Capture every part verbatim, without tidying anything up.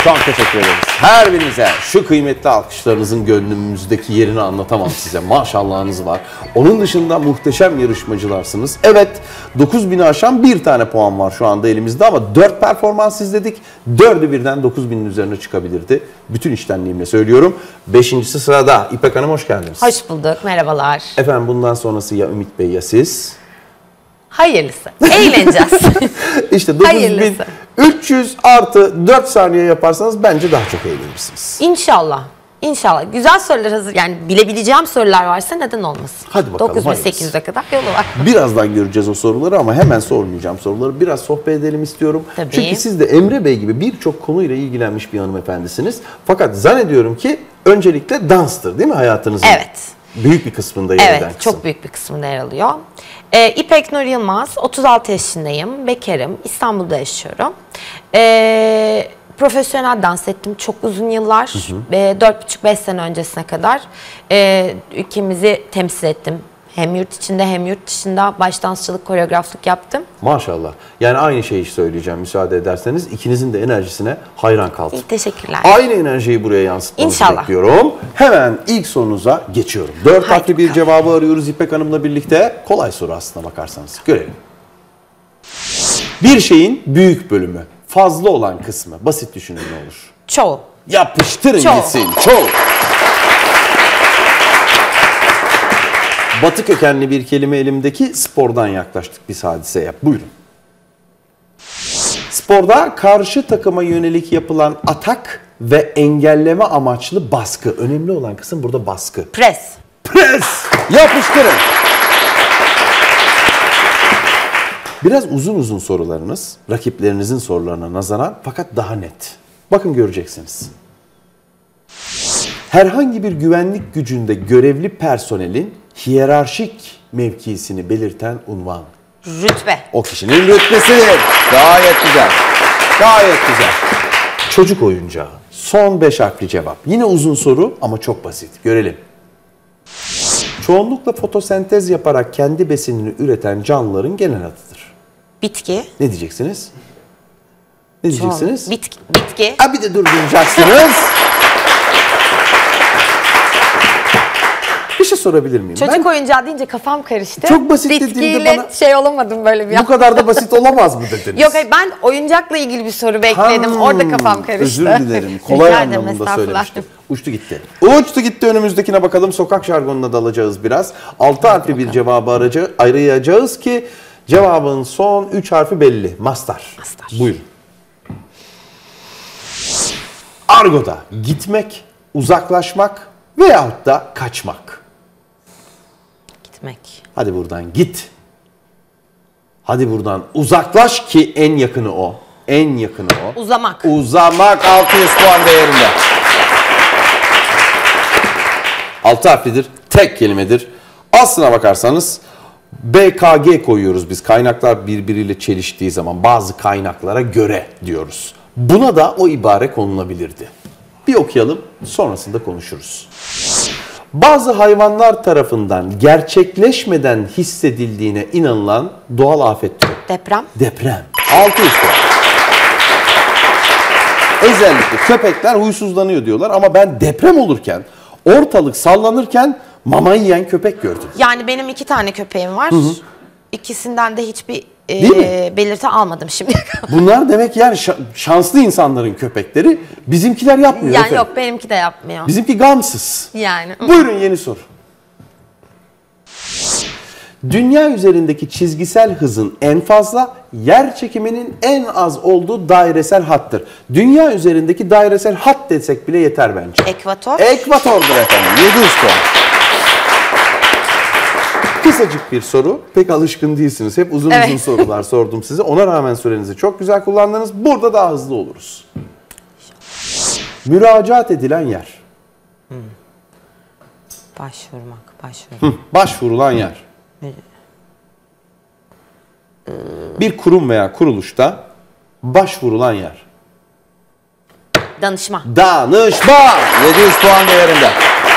Çok teşekkür ederiz. Her birinize şu kıymetli alkışlarınızın gönlümüzdeki yerini anlatamam size. Maşallahınız var. Onun dışında muhteşem yarışmacılarsınız. Evet, dokuz bini aşan bir tane puan var şu anda elimizde ama dört performans izledik. dördü birden dokuz binin üzerine çıkabilirdi. Bütün içtenliğimle söylüyorum. beşincisi sırada. İpek Hanım hoş geldiniz. Hoş bulduk. Merhabalar. Efendim bundan sonrası ya Ümit Bey ya siz? Hayırlısı. Eğleneceğiz. İşte dokuz bin üç yüz artı dört saniye yaparsanız bence daha çok eğlenirsiniz. İnşallah. İnşallah. Güzel sorular hazır. Yani bilebileceğim sorular varsa neden olmasın? Hadi bakalım. dokuz bin sekiz yüze kadar yolu var. Birazdan göreceğiz o soruları ama hemen sormayacağım soruları. Biraz sohbet edelim istiyorum. Tabii. Çünkü siz de Emre Bey gibi birçok konuyla ilgilenmiş bir hanımefendisiniz. Fakat zannediyorum ki öncelikle danstır değil mi hayatınızın? Evet. Büyük bir kısmında yer eden Evet, kısım. çok büyük bir kısmında yer alıyor. Ee, İpek Nur Yılmaz, otuz altı yaşındayım, bekarım, İstanbul'da yaşıyorum. Ee, profesyonel dans ettim çok uzun yıllar, dört buçuk beş sene öncesine kadar ee, ülkemizi temsil ettim. Hem yurt içinde hem yurt dışında baş dansçılık, koreograflık yaptım. Maşallah. Yani aynı şeyi söyleyeceğim müsaade ederseniz. İkinizin de enerjisine hayran kaldım. İyi, teşekkürler. Aynı enerjiyi buraya yansıtmanızı İnşallah. bekliyorum. Hemen ilk sorunuza geçiyorum. Dört Haydi harfli bir bakalım. cevabı arıyoruz İpek Hanım'la birlikte. Kolay soru aslına bakarsanız. Görelim. Bir şeyin büyük bölümü, fazla olan kısmı. Basit düşünün ne olur. Çoğu. Yapıştırın Çoğu. gitsin. Çoğu. Batı kökenli bir kelime elimdeki, spordan yaklaştık biz hadiseye. Buyurun. Sporda karşı takıma yönelik yapılan atak ve engelleme amaçlı baskı. Önemli olan kısım burada baskı. Pres. Pres! Yapıştırın. Biraz uzun uzun sorularınız, rakiplerinizin sorularına nazaran fakat daha net. Bakın göreceksiniz. Herhangi bir güvenlik gücünde görevli personelin hiyerarşik mevkisini belirten unvan. Rütbe. O kişinin rütbesi. Gayet güzel. Gayet güzel. Çocuk oyuncağı. Son beş harfli cevap. Yine uzun soru ama çok basit. Görelim. Çoğunlukla fotosentez yaparak kendi besinini üreten canlıların genel adıdır. Bitki. Ne diyeceksiniz? Ne diyeceksiniz? Bitki. Bitki. Ha bir de durduracaksınız. Bir şey sorabilir miyim? Çocuk Ben oyuncağı deyince kafam karıştı. Çok basit dediğimde Bitkiyle bana- şey olamadım böyle bir bu an. kadar da basit olamaz mı dediniz? Yok hayır, ben oyuncakla ilgili bir soru bekledim. Ha, Orada kafam karıştı. Özür dilerim. Kolay Rica ederim, anlamında estağfurullah. söylemiştim. Uçtu gitti. Uçtu gitti önümüzdekine bakalım. Sokak jargonuna dalacağız biraz. Altı harfli bir cevabı araca, arayacağız ki cevabın son üç harfi belli. Mastar. Mastar. Buyurun. Argo'da gitmek, uzaklaşmak veyahut da kaçmak. Gitmek. Hadi buradan git. Hadi buradan uzaklaş ki en yakını o. En yakını o. Uzamak. Uzamak altı yüz puan değerinde. Altı harflidir. Tek kelimedir. Aslına bakarsanız B K G koyuyoruz biz. Kaynaklar birbiriyle çeliştiği zaman bazı kaynaklara göre diyoruz. Buna da o ibare konulabilirdi. Bir okuyalım, sonrasında konuşuruz. Bazı hayvanlar tarafından gerçekleşmeden hissedildiğine inanılan doğal afet türü. Deprem. Deprem. altı yüz puan. Özellikle köpekler huysuzlanıyor diyorlar ama ben deprem olurken, ortalık sallanırken mama yiyen köpek gördüm. Yani benim iki tane köpeğim var. İkisinden de hiçbir Değil mi? e, belirti almadım şimdi. Bunlar demek yani şa- şanslı insanların köpekleri. Bizimkiler yapmıyor. Yani efendim. yok, benimki de yapmıyor. Bizimki gamsız. Yani. Buyurun yeni soru. Dünya üzerindeki çizgisel hızın en fazla, yer çekiminin en az olduğu dairesel hattır. Dünya üzerindeki dairesel hat desek bile yeter bence. Ekvator. Ekvatordur efendim. yedi yüz puan. Kısacık bir soru. Pek alışkın değilsiniz. Hep uzun Evet. uzun sorular sordum size. Ona rağmen sürenizi çok güzel kullandınız. Burada daha hızlı oluruz. Müracaat edilen yer. Başvurmak. Başvurmak. Hı, başvurulan yer. Bir kurum veya kuruluşta başvurulan yer. Danışma. Danışma. yedi yüz puan değerinde.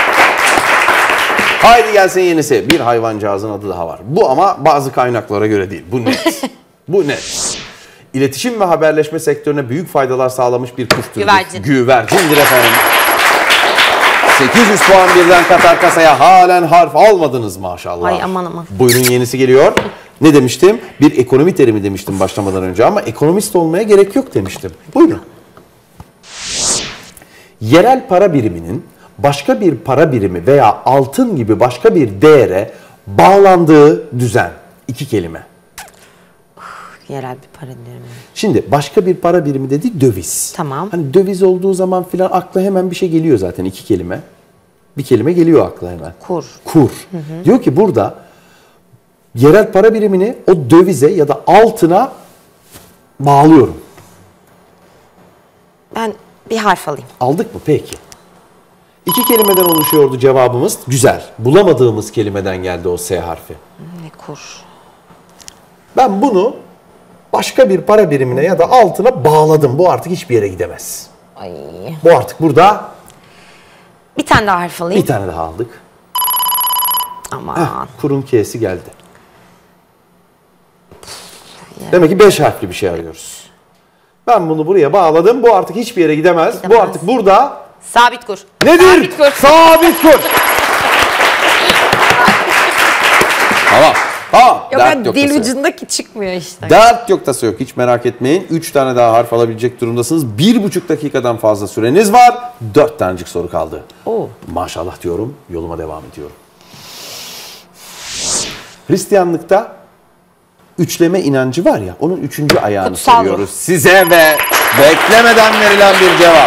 Haydi gelsin yenisi. Bir hayvancağızın adı daha var. Bu ama bazı kaynaklara göre değil. Bu net. Bu net. İletişim ve haberleşme sektörüne büyük faydalar sağlamış bir kuş türüdür. Güvercin. Güvercindir efendim. sekiz yüz puan birden katar kasaya, halen harf almadınız maşallah. Ay aman aman. Buyurun, yenisi geliyor. Ne demiştim? Bir ekonomi terimi demiştim başlamadan önce ama ekonomist olmaya gerek yok demiştim. Buyurun. Yerel para biriminin başka bir para birimi veya altın gibi başka bir değere bağlandığı düzen. İki kelime. Yerel bir para birimi. Şimdi başka bir para birimi dedi, döviz. Tamam. Hani döviz olduğu zaman filan akla hemen bir şey geliyor zaten, iki kelime. Bir kelime geliyor akla hemen. Kur. Kur. Hı hı. Diyor ki burada yerel para birimini o dövize ya da altına bağlıyorum. Ben bir harf alayım. Aldık mı? Peki. İki kelimeden oluşuyordu cevabımız. Güzel. Bulamadığımız kelimeden geldi o S harfi. Ne kur? Ben bunu başka bir para birimine ya da altına bağladım. Bu artık hiçbir yere gidemez. Ay. Bu artık burada. Bir tane daha harf alayım. Bir tane daha aldık. Aman. Heh, kurun K'si geldi. Yani. Demek ki beş harfli bir şey arıyoruz. Ben bunu buraya bağladım. Bu artık hiçbir yere gidemez. Gidemez. Bu artık burada. Sabit kur. Nedir? Sabit kur. Sabit kur. Tamam. Tamam. Yok, Dert ben yok, dil tası yok. ucundaki çıkmıyor işte. Dert yok, tası yok. Hiç merak etmeyin. Üç tane daha harf alabilecek durumdasınız. Bir buçuk dakikadan fazla süreniz var. Dört tanecik soru kaldı. Oo. Maşallah diyorum. Yoluma devam ediyorum. Hristiyanlıkta üçleme inancı var ya, onun üçüncü ayağını Kutsal soruyoruz size ve beklemeden verilen bir cevap.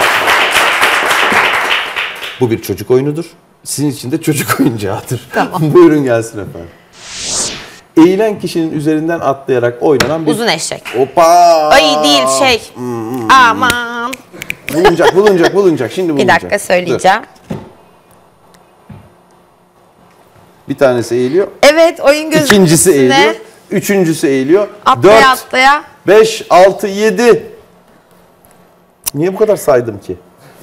Bu bir çocuk oyunudur. Sizin için de çocuk oyuncağıdır. Tamam. Buyurun gelsin efendim. Eğilen kişinin üzerinden atlayarak oynanan bir... Uzun eşek. Hoppa! Ay değil şey. Hmm. Aman. Bulunacak, bulunacak, bulunacak. Şimdi Bir bulunacak. dakika söyleyeceğim. Dur. Bir tanesi eğiliyor. Evet, oyun gözü. İkincisi eğiliyor. Üçüncüsü eğiliyor. Atlaya Dört, atlaya. beş, altı, yedi. Niye bu kadar saydım ki?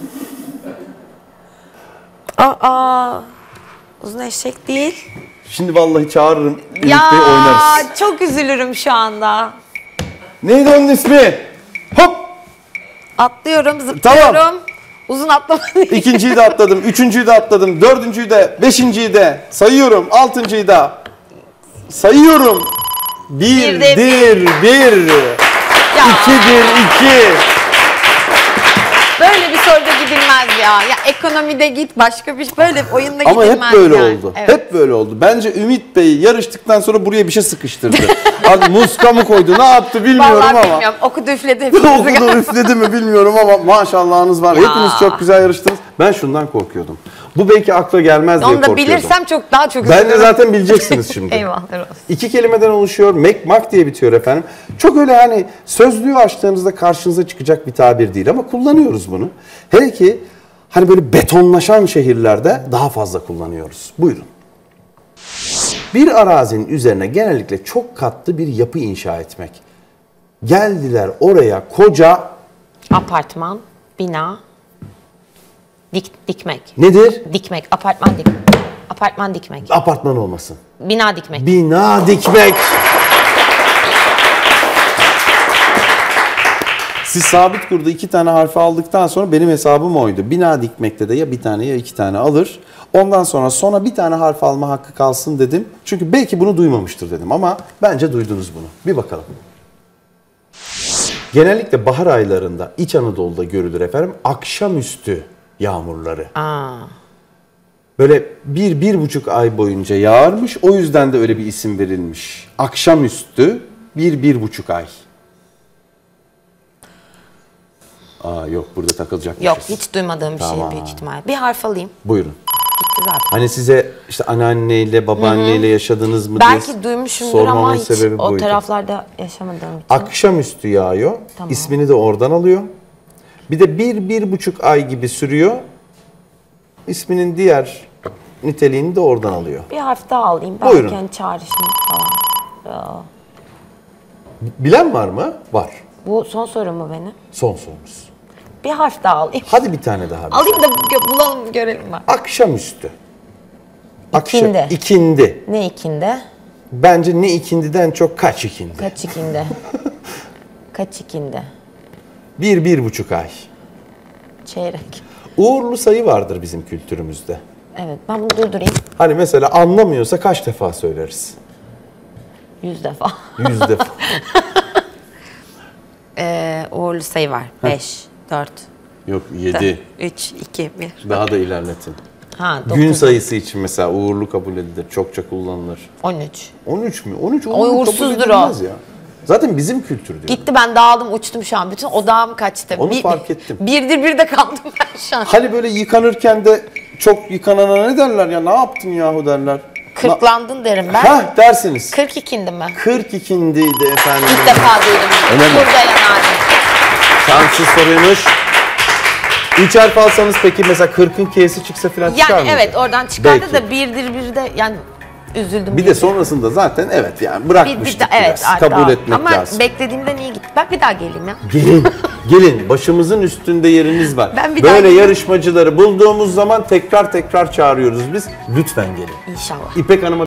Aa, uzun eşek değil. Şimdi vallahi çağırırım. Birlikte Ya oynarız. çok üzülürüm şu anda. Neydi onun ismi? Hop! Atlıyorum, zıplıyorum. Tamam. Uzun atlama değil. İkinciyi de atladım. Üçüncüyü de atladım. Dördüncüyü de. Beşinciyi de. Sayıyorum. Altıncıyı da. Sayıyorum. Birdir. Bir de Bir. Ya, İkidir. iki. böyle bir soruda gidilmez ya. Ya ekonomide git, başka bir böyle oyunda Ama hep gidilmez böyle yani. oldu. Evet. Hep böyle oldu. Bence Ümit Bey yarıştıktan sonra buraya bir şey sıkıştırdı. Abi muska mı koydu, ne yaptı bilmiyorum Vallahi ama. bilmiyorum. Okudu üfledi hepimizi. Okudu üfledi mi bilmiyorum ama maşallahınız var. Ya. Hepiniz çok güzel yarıştınız. Ben şundan korkuyordum. Bu belki akla gelmez diye Onu da korkuyordum. bilirsem çok daha çok Ben de üzülürüm. zaten bileceksiniz şimdi. Eyvallah olsun. İki kelimeden oluşuyor. Mek mak diye bitiyor efendim. Çok öyle hani sözlüğü açtığınızda karşınıza çıkacak bir tabir değil ama kullanıyoruz bunu. Hele ki hani böyle betonlaşan şehirlerde daha fazla kullanıyoruz. Buyurun. Bir arazinin üzerine genellikle çok katlı bir yapı inşa etmek. Geldiler oraya koca Apartman, bina, dik, dikmek. nedir? Dikmek, apartman dikmek. Apartman dikmek. Apartman olmasın. Bina dikmek. Bina dikmek. Siz sabit kurda iki tane harfi aldıktan sonra benim hesabım oydu. Bina dikmekte de ya bir tane ya iki tane alır. Ondan sonra sona bir tane harf alma hakkı kalsın dedim. Çünkü belki bunu duymamıştır dedim ama bence duydunuz bunu. Bir bakalım. Genellikle bahar aylarında İç Anadolu'da görülür efendim akşamüstü yağmurları. Aa. Böyle bir, bir buçuk ay boyunca yağarmış. O yüzden de öyle bir isim verilmiş. Akşamüstü bir, bir buçuk ay. Aa yok, burada takılacakmışız. Yok, hiç duymadığım bir Tamam. şey büyük ihtimal. Bir harf alayım. Buyurun. Gitti zaten. Hani size işte anneanneyle, babaanneyle yaşadınız mı Belki diye duymuşumdur sormamın ama hiç sebebi o buydu. taraflarda yaşamadığım için. Akşamüstü yağıyor. Tamam. İsmini de oradan alıyor. Bir de bir, bir buçuk ay gibi sürüyor. İsminin diğer niteliğini de oradan alıyor. Bir harf daha alayım. Belki Buyurun. hani çağrışım falan. Ya. Bilen var mı? Var. Bu son soru mu benim? Son sorumuz. Bir harf daha alayım. Hadi bir tane daha. Alayım da gö- bulalım, görelim ben. Akşamüstü. Akşam, İkindi. ikindi. Ne ikinde? Bence ne ikindiden çok kaç ikindi. Kaç ikinde? Kaç ikindi? Bir, bir buçuk ay. Çeyrek. Uğurlu sayı vardır bizim kültürümüzde. Evet, ben bunu durdurayım. Hani mesela anlamıyorsa kaç defa söyleriz? Yüz defa. Yüz defa. Ee, uğurlu sayı var. Beş, dört, Yok yedi. üç, iki, bir. Daha da ilerletin. Ha, Gün dokuz, sayısı için mesela uğurlu kabul edilir. Çokça kullanılır. on üç. on üç mü? on üç uğurlu O kabul uğursuzdur edilmez ya. Zaten bizim kültür diyor. Gitti, ben dağıldım, uçtum şu an. Bütün odağım kaçtı. Onu fark ettim. Birdir bir de kaldım ben şu an. Hani böyle yıkanırken de çok yıkanana ne derler ya? Ne yaptın yahu derler. Kırklandın derim ben. Ha dersiniz. kırk ikindi mi? kırk ikindiydi efendim. İlk defa duydum. Öyle mi? Burada yanardım. Şanssız soruymuş. Üç harf alsanız peki mesela kırkın K'si çıksa falan çıkar Yani mıydı? evet, oradan çıkardı Belki. da birdir bir de yani üzüldüm. Bir de sonrasında zaten evet yani bir, bırakmıştık bir de, evet, biraz. Kabul daha. etmek Ama lazım. beklediğimden iyi gitti. Ben bir daha geleyim ya. Gelin, gelin. Başımızın üstünde yeriniz var. Ben bir daha Böyle geleyim. yarışmacıları bulduğumuz zaman tekrar tekrar çağırıyoruz biz. Lütfen gelin. İnşallah. İpek Hanım'a